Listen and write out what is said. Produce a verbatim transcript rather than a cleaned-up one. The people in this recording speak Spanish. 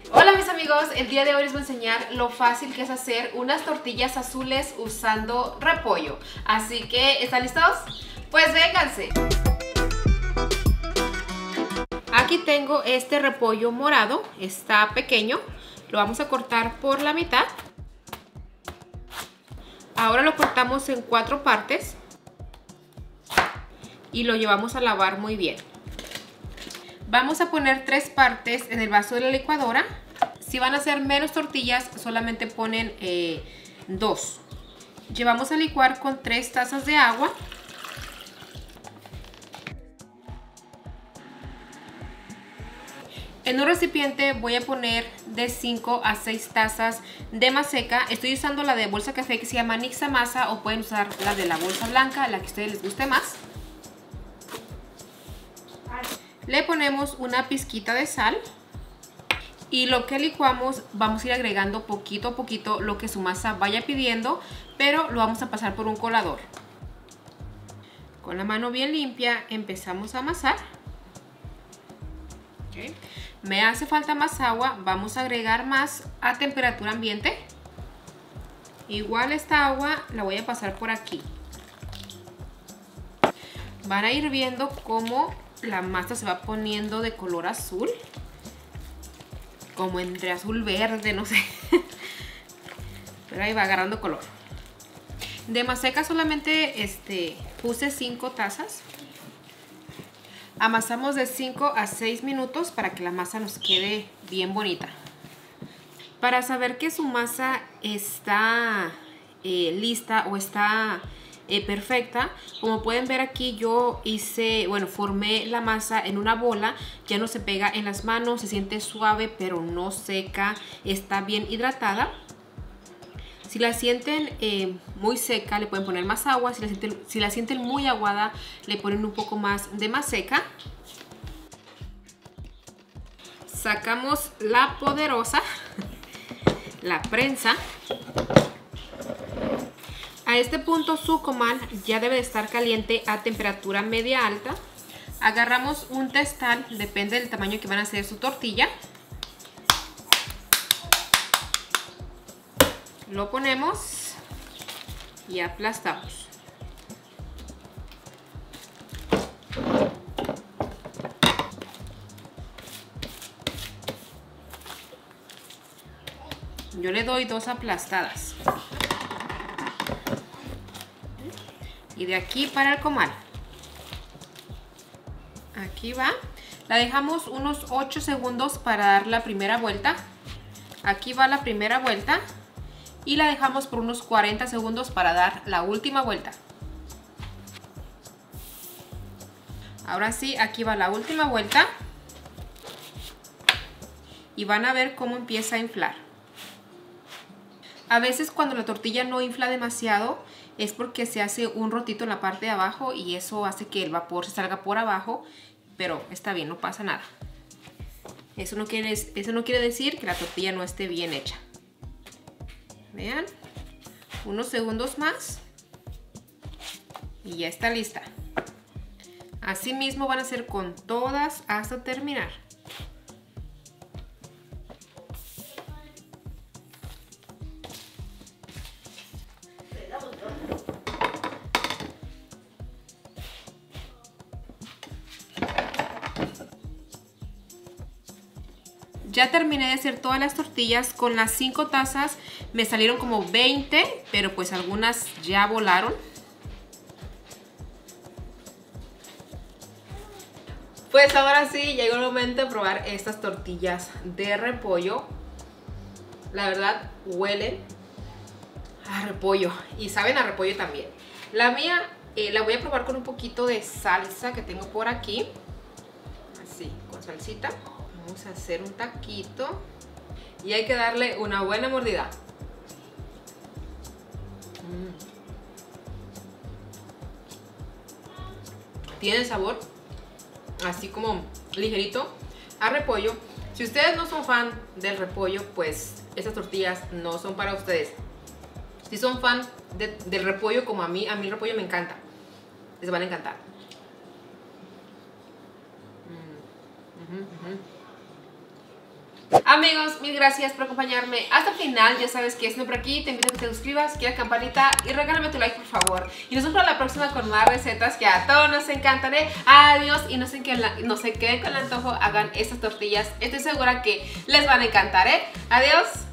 Hola mis amigos, el día de hoy les voy a enseñar lo fácil que es hacer unas tortillas azules usando repollo. Así que, ¿están listos? Pues vénganse. Aquí tengo este repollo morado, está pequeño, lo vamos a cortar por la mitad. Ahora lo cortamos en cuatro partes y lo llevamos a lavar muy bien. Vamos a poner tres partes en el vaso de la licuadora. Si van a hacer menos tortillas, solamente ponen eh, dos. Llevamos a licuar con tres tazas de agua. En un recipiente voy a poner de cinco a seis tazas de maseca. Estoy usando la de bolsa café que se llama Nixamasa, o pueden usar la de la bolsa blanca, la que a ustedes les guste más. Le ponemos una pizquita de sal. Y lo que licuamos vamos a ir agregando poquito a poquito lo que su masa vaya pidiendo, pero lo vamos a pasar por un colador. Con la mano bien limpia empezamos a amasar. Okay. Me hace falta más agua, vamos a agregar más a temperatura ambiente. Igual esta agua la voy a pasar por aquí. Van a ir viendo cómo la masa se va poniendo de color azul. Como entre azul verde, no sé. Pero ahí va agarrando color. De maseca solamente este, puse cinco tazas. Amasamos de cinco a seis minutos para que la masa nos quede bien bonita. Para saber que su masa está eh, lista o está eh, perfecta, como pueden ver aquí yo hice, bueno, formé la masa en una bola. Ya no se pega en las manos, se siente suave pero no seca, está bien hidratada. Si la sienten eh, muy seca, le pueden poner más agua. Si la, sienten, si la sienten muy aguada, le ponen un poco más de maseca. Sacamos la poderosa, la prensa. A este punto su comal ya debe de estar caliente a temperatura media alta. Agarramos un testal, depende del tamaño que van a hacer su tortilla. Lo ponemos y aplastamos. Yo le doy dos aplastadas. Y de aquí para el comal. Aquí va. La dejamos unos ocho segundos para dar la primera vuelta. Aquí va la primera vuelta. Y la dejamos por unos cuarenta segundos para dar la última vuelta. Ahora sí, aquí va la última vuelta. Y van a ver cómo empieza a inflar. A veces cuando la tortilla no infla demasiado es porque se hace un rotito en la parte de abajo y eso hace que el vapor se salga por abajo, pero está bien, no pasa nada. Eso no quiere, eso no quiere decir que la tortilla no esté bien hecha. Vean, unos segundos más y ya está lista. Así mismo van a hacer con todas hasta terminar. Ya terminé de hacer todas las tortillas. Con las cinco tazas me salieron como veinte, pero pues algunas ya volaron. Pues ahora sí, llegó el momento de probar estas tortillas de repollo. La verdad, huelen a repollo y saben a repollo también. La mía eh, la voy a probar con un poquito de salsa que tengo por aquí. Así, con salsita. Vamos a hacer un taquito y hay que darle una buena mordida. Mm. Tiene sabor así como ligerito a repollo. Si ustedes no son fan del repollo, pues estas tortillas no son para ustedes. Si son fan de, del repollo como a mí, a mí el repollo me encanta, les van a encantar. Mm. Uh-huh, uh-huh. Amigos, mil gracias por acompañarme hasta el final. Ya sabes que es no por aquí. Te invito a que te suscribas, que la campanita y regálame tu like, por favor. Y nos vemos para la próxima con más recetas que a todos nos encantan. ¿eh? Adiós. Y no se, queden, no se queden con el antojo. Hagan estas tortillas. Estoy segura que les van a encantar. ¿eh? Adiós.